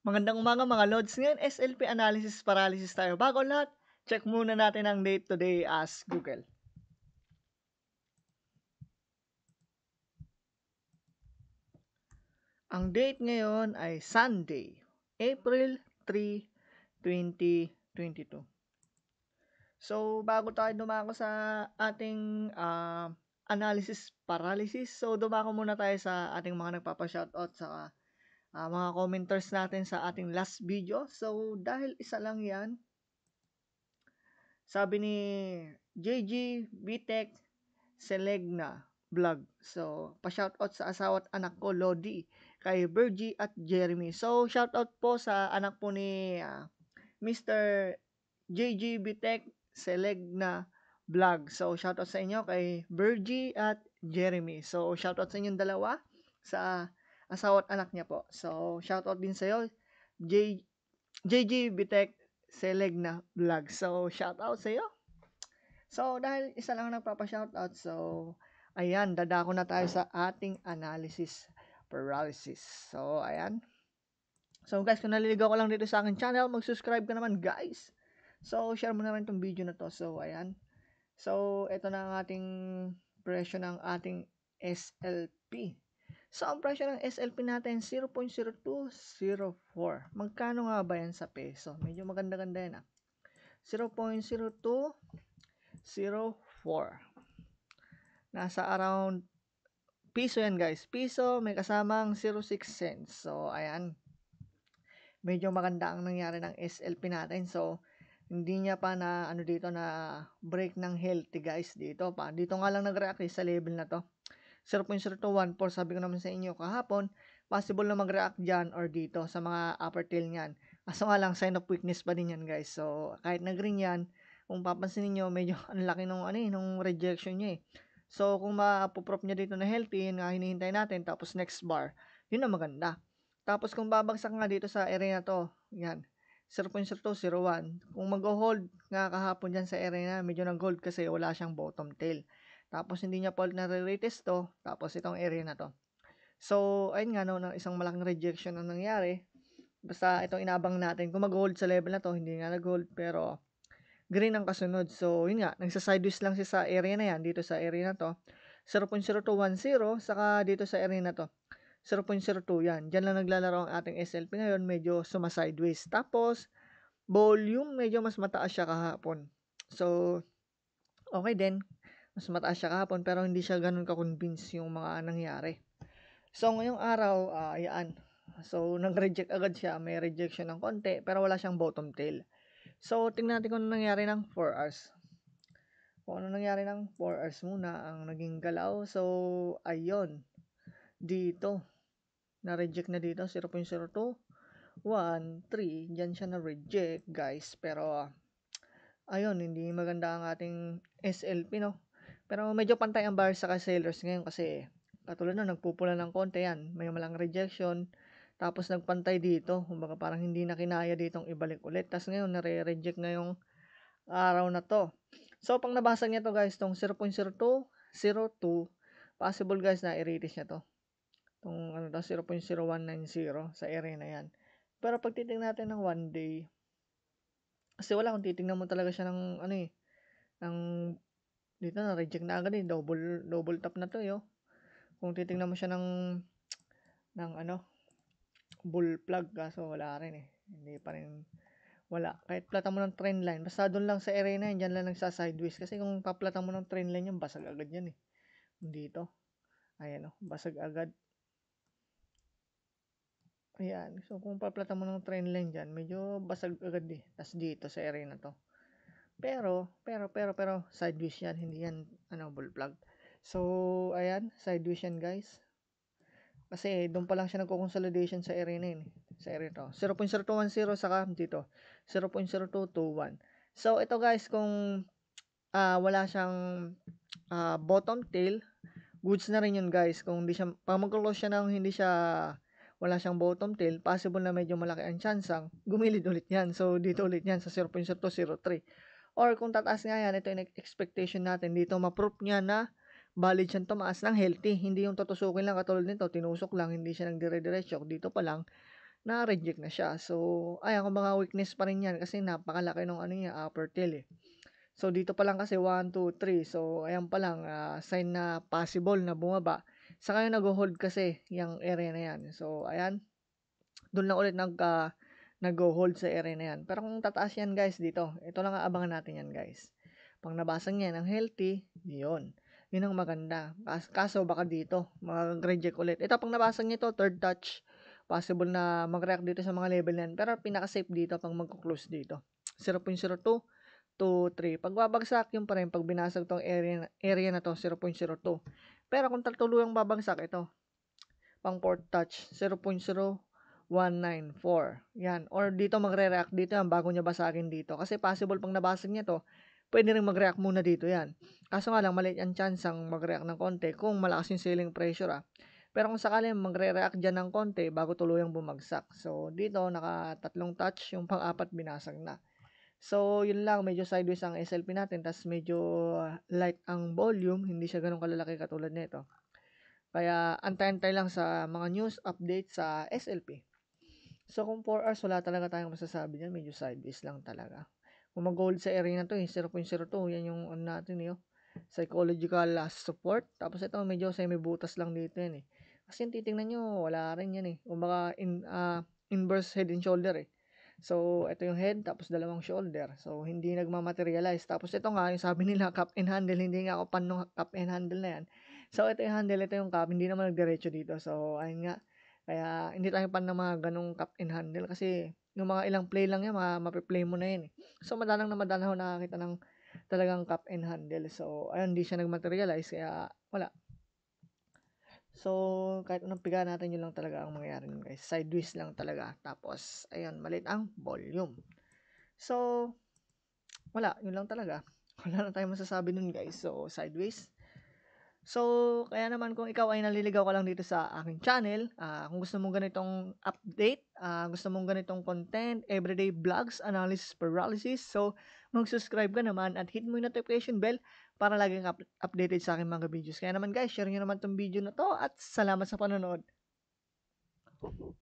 Magandang umaga mga Lods. Ngayon, SLP analysis paralysis tayo. Bago lahat, check muna natin ang date today as Google. Ang date ngayon ay Sunday, April 3, 2022. So, bago tayo dumako sa ating analysis paralysis, so dumako muna tayo sa ating mga nagpapa-shoutout sa mga commenters natin sa ating last video. So, dahil isa lang yan, sabi ni JG Vitek Selegna Vlog. So, pa-shoutout sa asawa at anak ko, Lodi, kay Bergie at Jeremy. So, shoutout po sa anak po ni Mr. JG Vitek Selegna Vlog. So, shoutout sa inyo kay Bergie at Jeremy. So, shoutout sa inyong dalawa sa asawa at anak niya po. So, shoutout din sa iyo, JG Vitek Selegna Vlog. So, shoutout sa iyo. So, dahil isa lang nagpapa-shoutout, so, ayan, dadako na tayo sa ating analysis paralysis. So, ayan. So, guys, kung naliligaw ko lang dito sa aking channel, mag-subscribe ka naman, guys. So, share mo na rin itong video na to. So, ayan. So, ito na ang ating presyo ng ating SLP. So, ang presyo ng SLP natin, 0.0204. Magkano nga ba yan sa peso? Medyo maganda-ganda yan, 0.0204. Nasa around piso yan, guys. Piso, may kasamang 06 cents. So, ayan. Medyo maganda ang nangyari ng SLP natin. So, hindi niya pa na, dito, na break ng healthy, guys. Dito nga lang nag-react sa level na to. 0.0214, sabi ko naman sa inyo kahapon, possible na mag-react dyan or dito sa mga upper tail niyan. Kaso nga lang, sign of weakness pa din yan, guys. So, kahit nag-green yan, kung papansin niyo medyo ang laki nung rejection niya eh. So, kung mapuprop niya dito na healthy, yun nga hinihintay natin, tapos next bar, yun na maganda. Tapos kung babagsak nga dito sa area na to, yan, 0.0201. Kung mag-hold nga kahapon dyan sa area na, medyo nag-hold kasi wala siyang bottom tail. Tapos hindi niya pa na-retest to, tapos itong area na to. So, ayun nga, no, isang malaking rejection ang nangyari. Basta itong inabang natin, kung mag-hold sa level na to, hindi nga nag-hold, pero green ang kasunod. So, yun nga, nagsa-sideways lang siya sa area na yan, dito sa area na to. 0.0210, saka dito sa area na to. 0.02 yan. Diyan lang naglalaro ang ating SLP ngayon, medyo suma-sideways. Tapos, volume, medyo mas mataas siya kahapon. So, okay din. Mas mataas siya kahapon, pero hindi siya ganun ka-convince yung mga nangyari. So, ngayong araw, yan. So, nag-reject agad siya. May rejection ng konti, pero wala siyang bottom tail. So, tingnan natin kung ano nangyari ng 4 hours. Kung ano nangyari ng 4 hours muna ang naging galaw. So, ayun. Dito. Na-reject na dito. 0.02. 1, 3. Diyan siya na-reject, guys. Pero, ayun. Hindi maganda ang ating SLP, no? Pero medyo pantay ang buyers sa sellers ngayon kasi katulad na nagpupula ng konti yan. May malang rejection. Tapos nagpantay dito. Kumbaga parang hindi na kinaya ditong ibalik ulit. Tapos ngayon nare-reject na yung araw na to. So, pang nabasa niya to guys, tong 0.0202, possible guys na i-retest niya to. Tong 0.0190 sa area na yan. Pero pag titingnan natin ng 1 day, kasi wala kung titingnan mo talaga siya ng ng dito na reject na agad double tap na to Kung titingnan mo siya ng bull plug, kaso wala rin hindi pa rin wala. Kahit plata mo ng trend line, basta doon lang sa area na yan, dyan lang nagsa-sideways. Kasi kung paplata mo ng trend line yan, basag agad yan Dito. Ayan basag agad. Ayan. So, kung paplata mo ng trend line dyan, medyo basag agad Tas dito sa area na to. Pero, sideways yan. Hindi yan, bull plug. So, ayan. Sideways yan, guys. Kasi, doon pa lang siya nagko-consolidation sa area na yun. Sa area to. 0.0210 saka dito. 0.0221. So, ito guys, kung wala siyang bottom tail, goods na rin yun guys. Kung hindi siya, pag mag-close siya ng hindi siya, wala siyang bottom tail, possible na medyo malaki ang chansang gumilid ulit yan. So, dito ulit yan sa 0.0203. Or kung tataas nga yan, ito yung expectation natin. Dito, ma-proof niya na valid siyang tumaas ng healthy. Hindi yung tutusukin lang katulad nito, tinusok lang, hindi siya nagdire-diretso. Dito pa lang, na-reject na siya. So, ayan, kumbaga weakness pa rin yan kasi napakalaki ng ano niya, upper tail eh. So, dito pa lang kasi 1, 2, 3. So, ayan pa lang, sign na possible na bumaba. Saka yung nag-hold kasi yung area na yan. So, ayan, doon lang ulit nag-hold sa area na yan. Pero kung tataas yan guys dito, ito lang aabangan natin yan guys. Pag nabasag niya ng healthy, yun. Yun ang maganda. Kaso baka dito, mag-reject ulit. Ito, pag nabasag niya ito, third touch, possible na mag-react dito sa mga level na yan. Pero pinaka-safe dito pag mag-close dito. 0.02 to 3. Pag babagsak, yun pa rin. Pag binasag tong area na to, 0.02. Pero kung tuluyang babagsak, ito, pang fourth touch, 0.0194. Yan. Or dito magre-react dito yan bago niya basagin dito. Kasi possible pag nabasag niya to, pwede rin mag-react muna dito yan. Kaso nga lang, maliit ang chance ang mag-react ng konti kung malakas yung ceiling pressure Pero kung sakali magre-react dyan ng konti bago tuluyang bumagsak. So, dito, naka-3 touch, yung pang-apat binasag na. So, yun lang, medyo sideways ang SLP natin, tas medyo light ang volume, hindi siya ganun kalalaki katulad nito. Kaya, antay-antay lang sa mga news update sa SLP. So, kung 4 hours, wala talaga tayong masasabi dyan, medyo sideways lang talaga. Kung mag-hold sa area na to, 0.02, yan yung ano natin psychological support. Tapos ito, medyo semi-butas lang dito yan Kasi titingnan nyo, wala rin yan Kumbaga, inverse head and shoulder So, ito yung head, tapos dalawang shoulder. So, hindi nagmamaterialize. Tapos ito nga, yung sabi nila, cup and handle, hindi nga ako pan ng cup and handle na yan. So, ito yung handle, ito yung cup, hindi naman nagdiretso dito. So, ayun nga. Kaya, hindi tayo pan ng mga ganong cup and handle kasi yung mga ilang play lang yan, mapiplay mo na yun So, madalang na madalang ako nakakita ng talagang cup and handle. So, ayun, hindi siya nagmaterialize, kaya wala. So, kahit anong piga natin, yun lang talaga ang mangyayari nun guys. Sideways lang talaga. Tapos, ayun, maliit ang volume. So, wala, yun lang talaga. Wala na tayong masasabi nun guys. So, sideways. So, kaya naman kung ikaw ay naliligaw ka lang dito sa aking channel, kung gusto mong ganitong update, gusto mong ganitong content, everyday vlogs, analysis, paralysis, so mag-subscribe ka naman at hit mo yung notification bell para laging updated sa aking mga videos. Kaya naman guys, share nyo naman tong video na to at salamat sa panonood.